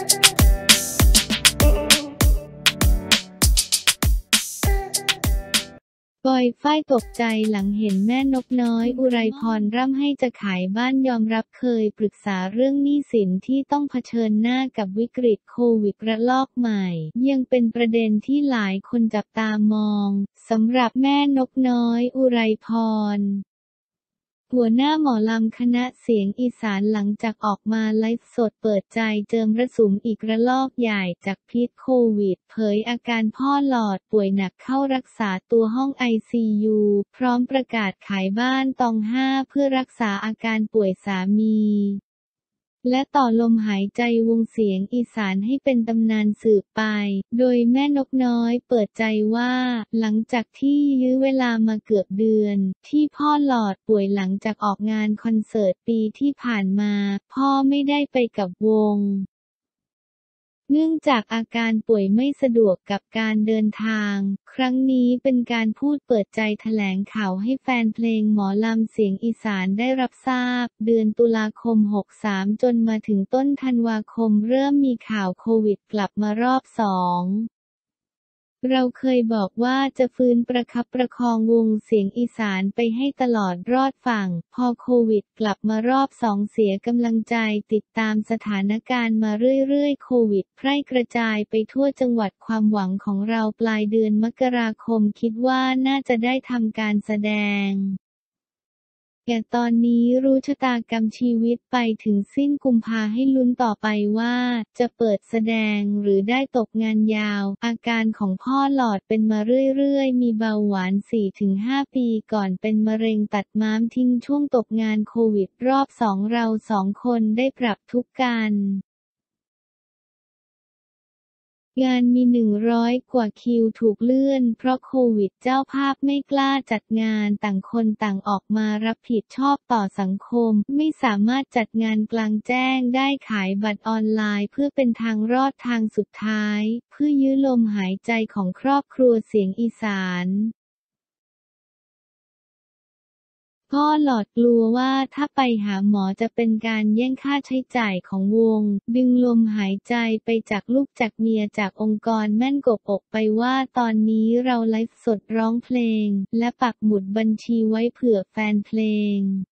ปอยฝ้ายตกใจหลังเห็นแม่นกน้อยอุไรพรร่ำให้จะขายบ้านยอมรับเคยปรึกษาเรื่องหนี้สินที่ต้องเผชิญหน้ากับวิกฤตโควิดระลอกใหม่ยังเป็นประเด็นที่หลายคนจับตามองสำหรับแม่นกน้อยอุไรพรหัวหน้าหมอลำคณะเสียงอีสานหลังจากออกมาไลฟ์สดเปิดใจเจิมระสุมอีกระลอกใหญ่จากพิษโควิดเผยอาการพ่อหลอดป่วยหนักเข้ารักษาตัวห้อง ICU พร้อมประกาศขายบ้านตองห้าเพื่อรักษาอาการป่วยสามีและต่อลมหายใจวงเสียงอีสานให้เป็นตำนานสืบไปโดยแม่นกน้อยเปิดใจว่าหลังจากที่ยื้อเวลามาเกือบเดือนที่พ่อหลอดป่วยหลังจากออกงานคอนเสิร์ตปีที่ผ่านมาพ่อไม่ได้ไปกับวงเนื่องจากอาการป่วยไม่สะดวกกับการเดินทางครั้งนี้เป็นการพูดเปิดใจแถลงข่าวให้แฟนเพลงหมอลำเสียงอีสานได้รับทราบเดือนตุลาคม 63 จนมาถึงต้นธันวาคมเริ่มมีข่าวโควิดกลับมารอบ 2เราเคยบอกว่าจะฟื้นประคับประคองวงเสียงอีสานไปให้ตลอดรอดฝั่งพอโควิดกลับมารอบ 2เสียกำลังใจติดตามสถานการณ์มาเรื่อยๆโควิดแพร่กระจายไปทั่วจังหวัดความหวังของเราปลายเดือนมกราคมคิดว่าน่าจะได้ทำการแสดงแต่ตอนนี้รู้ชะตากรรมชีวิตไปถึงสิ้นกุมภาให้ลุ้นต่อไปว่าจะเปิดแสดงหรือได้ตกงานยาวอาการของพ่อหลอดเป็นมาเรื่อยๆมีเบาหวาน 4-5 ปีก่อนเป็นมะเร็งตัดม้ามทิ้งช่วงตกงานโควิดรอบ 2เรา2คนได้ปรับทุกข์กันงานมี100 กว่าคิวถูกเลื่อนเพราะโควิดเจ้าภาพไม่กล้าจัดงานต่างคนต่างออกมารับผิดชอบต่อสังคมไม่สามารถจัดงานกลางแจ้งได้ขายบัตรออนไลน์เพื่อเป็นทางรอดทางสุดท้ายเพื่อยื้อลมหายใจของครอบครัวเสียงอีสานพ่อหลอดกลัวว่าถ้าไปหาหมอจะเป็นการแย่งค่าใช้จ่ายของวงดึงลมหายใจไปจากลูกจากเมียจากองค์กรแม่นกบอกไปว่าตอนนี้เราไลฟ์สดร้องเพลงและปักหมุดบัญชีไว้เผื่อแฟนเพลง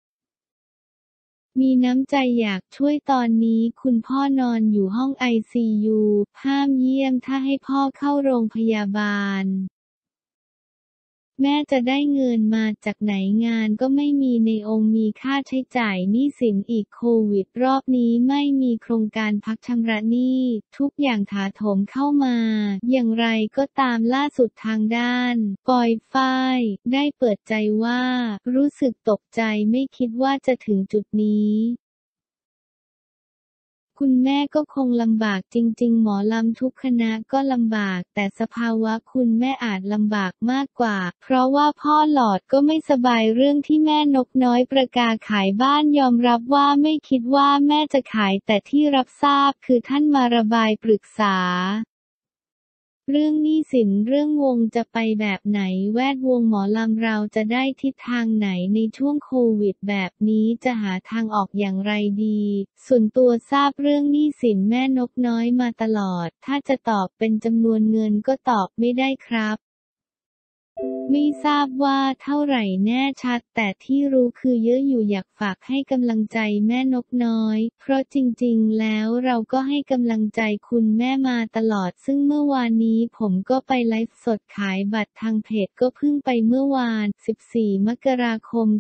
มีน้ำใจอยากช่วยตอนนี้คุณพ่อนอนอยู่ห้อง ICU ห้ามเยี่ยมถ้าให้พ่อเข้าโรงพยาบาลแม่จะได้เงินมาจากไหนงานก็ไม่มีในองค์มีค่าใช้จ่ายหนี้สินอีกโควิดรอบนี้ไม่มีโครงการพักชำระหนี้ทุกอย่างถาโถมเข้ามาอย่างไรก็ตามล่าสุดทางด้านปอยฝ้ายได้เปิดใจว่ารู้สึกตกใจไม่คิดว่าจะถึงจุดนี้คุณแม่ก็คงลำบากจริงๆหมอลำทุกคณะก็ลำบากแต่สภาวะคุณแม่อาจลำบากมากกว่าเพราะว่าพ่อหลอดก็ไม่สบายเรื่องที่แม่นกน้อยประกาศขายบ้านยอมรับว่าไม่คิดว่าแม่จะขายแต่ที่รับทราบคือท่านมาระบายปรึกษาเรื่องหนี้สินเรื่องวงจะไปแบบไหนแวดวงหมอลำเราจะได้ทิศทางไหนในช่วงโควิดแบบนี้จะหาทางออกอย่างไรดีส่วนตัวทราบเรื่องหนี้สินแม่นกน้อยมาตลอดถ้าจะตอบเป็นจำนวนเงินก็ตอบไม่ได้ครับไม่ทราบว่าเท่าไหร่แน่ชัดแต่ที่รู้คือเยอะอยู่อยากฝากให้กำลังใจแม่นกน้อยเพราะจริงๆแล้วเราก็ให้กำลังใจคุณแม่มาตลอดซึ่งเมื่อวานนี้ผมก็ไปไลฟ์สดขายบัตรทางเพจก็เพิ่งไปเมื่อวาน14 มกราคม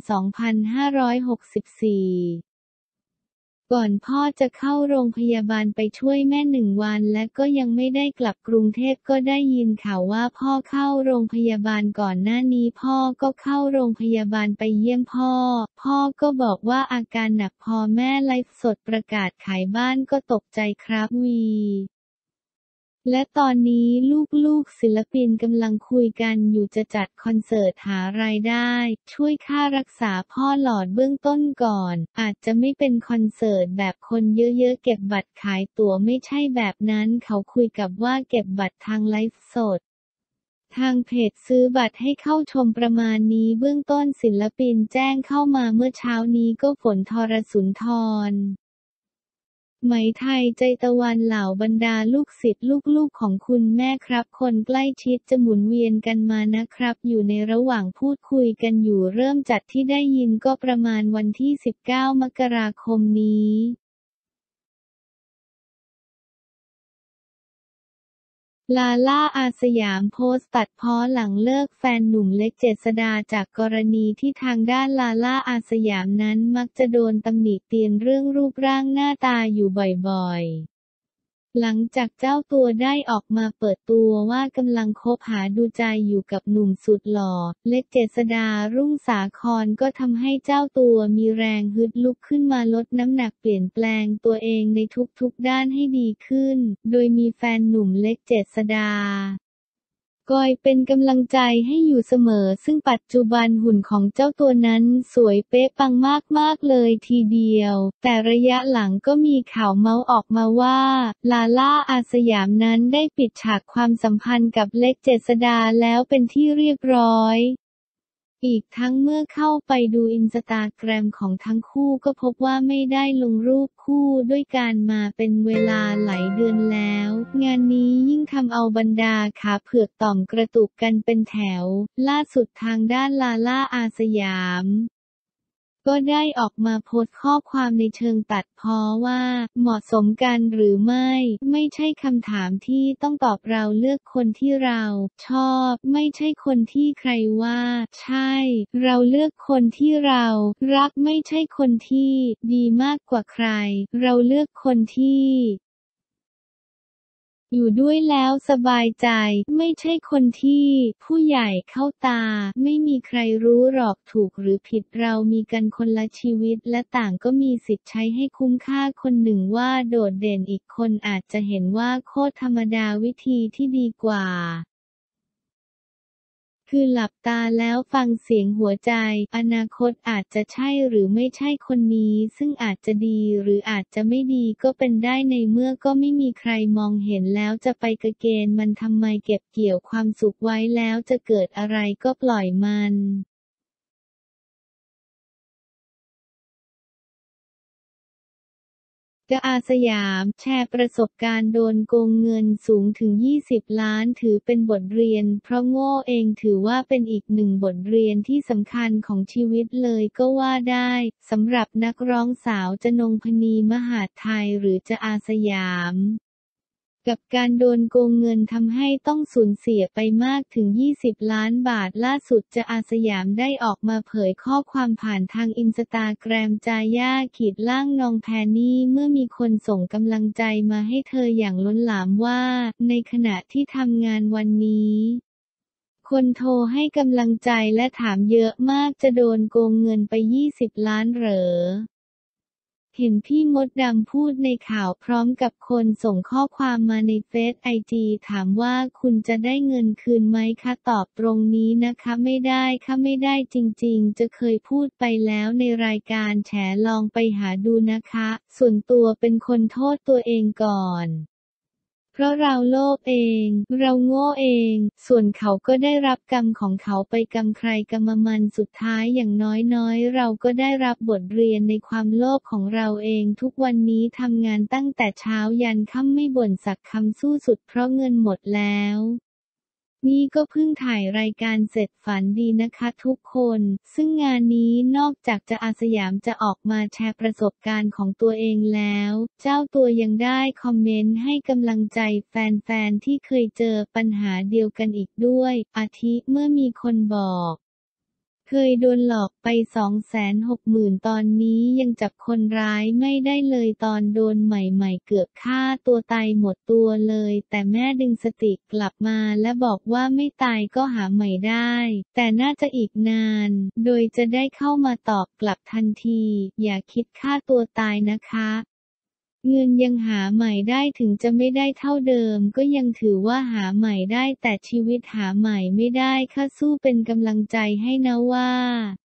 2564ก่อนพ่อจะเข้าโรงพยาบาลไปช่วยแม่1 วันและก็ยังไม่ได้กลับกรุงเทพก็ได้ยินข่าวว่าพ่อเข้าโรงพยาบาลก่อนหน้านี้พ่อก็เข้าโรงพยาบาลไปเยี่ยมพ่อก็บอกว่าอาการหนักพอแม่ไลฟ์สดประกาศขายบ้านก็ตกใจครับและตอนนี้ลูกๆศิลปินกำลังคุยกันอยู่จะจัดคอนเสิร์ตหารายได้ช่วยค่ารักษาพ่อหลอดเบื้องต้นก่อนอาจจะไม่เป็นคอนเสิร์ตแบบคนเยอะๆเก็บบัตรขายตั๋วไม่ใช่แบบนั้นเขาคุยกับว่าเก็บบัตรทางไลฟ์สดทางเพจซื้อบัตรให้เข้าชมประมาณนี้เบื้องต้นศิลปินแจ้งเข้ามาเมื่อเช้านี้ก็ฝนธรสุนทรไหมไทยใจตะวันเหล่าบรรดาลูกศิษย์ลูกๆของคุณแม่ครับคนใกล้ชิดจะหมุนเวียนกันมานะครับอยู่ในระหว่างพูดคุยกันอยู่เริ่มจัดที่ได้ยินก็ประมาณวันที่19 มกราคมนี้ลาล่าอาสยามโพสต์ตัดพ้อหลังเลิกแฟนหนุ่มเล็กเจษฎาจากกรณีที่ทางด้านลาล่าอาสยามนั้นมักจะโดนตำหนิเตียนเรื่องรูปร่างหน้าตาอยู่บ่อยๆหลังจากเจ้าตัวได้ออกมาเปิดตัวว่ากำลังคบหาดูใจอยู่กับหนุ่มสุดหล่อเล็กเจษฎารุ่งสาครก็ทำให้เจ้าตัวมีแรงฮึดลุกขึ้นมาลดน้ำหนักเปลี่ยนแปลงตัวเองในทุกๆด้านให้ดีขึ้นโดยมีแฟนหนุ่มเล็กเจษฎาคอยเป็นกำลังใจให้อยู่เสมอซึ่งปัจจุบันหุ่นของเจ้าตัวนั้นสวยเป๊ะปังมากๆเลยทีเดียวแต่ระยะหลังก็มีข่าวเมาส์ออกมาว่าลาล่าอาสยามนั้นได้ปิดฉากความสัมพันธ์กับเล็กเจษฎาแล้วเป็นที่เรียบร้อยอีกทั้งเมื่อเข้าไปดูอินสตาแกรมของทั้งคู่ก็พบว่าไม่ได้ลงรูปคู่ด้วยกันมาเป็นเวลาหลายเดือนแล้วงานนี้ยิ่งทำเอาบรรดาขาเผือกต่อมกระตุกกันเป็นแถวล่าสุดทางด้านลาล่าอาสยามก็ได้ออกมาโพสต์ข้อความในเชิงตัดพ้อว่าเหมาะสมกันหรือไม่ใช่คำถามที่ต้องตอบเราเลือกคนที่เราชอบไม่ใช่คนที่ใครว่าใช่เราเลือกคนที่เรารักไม่ใช่คนที่ดีมากกว่าใครเราเลือกคนที่อยู่ด้วยแล้วสบายใจไม่ใช่คนที่ผู้ใหญ่เข้าตาไม่มีใครรู้หรอกถูกหรือผิดเรามีกันคนละชีวิตและต่างก็มีสิทธิ์ใช้ให้คุ้มค่าคนหนึ่งว่าโดดเด่นอีกคนอาจจะเห็นว่าโคตรธรรมดาวิธีที่ดีกว่าคือหลับตาแล้วฟังเสียงหัวใจอนาคตอาจจะใช่หรือไม่ใช่คนนี้ซึ่งอาจจะดีหรืออาจจะไม่ดีก็เป็นได้ในเมื่อก็ไม่มีใครมองเห็นแล้วจะไปกะเกณฑ์มันทำไมเก็บเกี่ยวความสุขไว้แล้วจะเกิดอะไรก็ปล่อยมันกอาสยามแชร์ประสบการณ์โดนโกงเงินสูงถึง20 ล้านถือเป็นบทเรียนเพราะโง่เองถือว่าเป็นอีกหนึ่งบทเรียนที่สำคัญของชีวิตเลยก็ว่าได้สำหรับนักร้องสาวจนงพนีมหาดไทยหรือจะอาสยามกับการโดนโกงเงินทำให้ต้องสูญเสียไปมากถึง20 ล้านบาทล่าสุดจะอาสยามได้ออกมาเผยข้อความผ่านทางอินสตาแกรมจาย่า_นองแพนนี่เมื่อมีคนส่งกำลังใจมาให้เธออย่างล้นหลามว่าในขณะที่ทำงานวันนี้คนโทรให้กำลังใจและถามเยอะมากจะโดนโกงเงินไป20 ล้านเหรอเห็นพี่มดดำพูดในข่าวพร้อมกับคนส่งข้อความมาในเฟซไอจีถามว่าคุณจะได้เงินคืนไหมคะตอบตรงนี้นะคะไม่ได้ค่ะไม่ได้จริงๆจะเคยพูดไปแล้วในรายการแฉลองไปหาดูนะคะส่วนตัวเป็นคนโทษตัวเองก่อนเพราะเราโลภเองเราโง่เองส่วนเขาก็ได้รับกรรมของเขาไปกรรมใครกรรมมันสุดท้ายอย่างน้อยเราก็ได้รับบทเรียนในความโลภของเราเองทุกวันนี้ทำงานตั้งแต่เช้ายันค่ำไม่บ่นสักคำสู้สุดเพราะเงินหมดแล้วนี่ก็เพิ่งถ่ายรายการเสร็จฝันดีนะคะทุกคนซึ่งงานนี้นอกจากจะอาสยามจะออกมาแชร์ประสบการณ์ของตัวเองแล้วเจ้าตัวยังได้คอมเมนต์ให้กำลังใจแฟนๆที่เคยเจอปัญหาเดียวกันอีกด้วยอาทิเมื่อมีคนบอกเคยโดนหลอกไป260,000ตอนนี้ยังจับคนร้ายไม่ได้เลยตอนโดนใหม่ๆเกือบฆ่าตัวตายหมดตัวเลยแต่แม่ดึงสติกลับมาและบอกว่าไม่ตายก็หาใหม่ได้แต่น่าจะอีกนานโดยจะได้เข้ามาตอบกลับทันทีอย่าคิดฆ่าตัวตายนะคะเงินยังหาใหม่ได้ถึงจะไม่ได้เท่าเดิมก็ยังถือว่าหาใหม่ได้แต่ชีวิตหาใหม่ไม่ได้ค่ะสู้เป็นกำลังใจให้นะว่า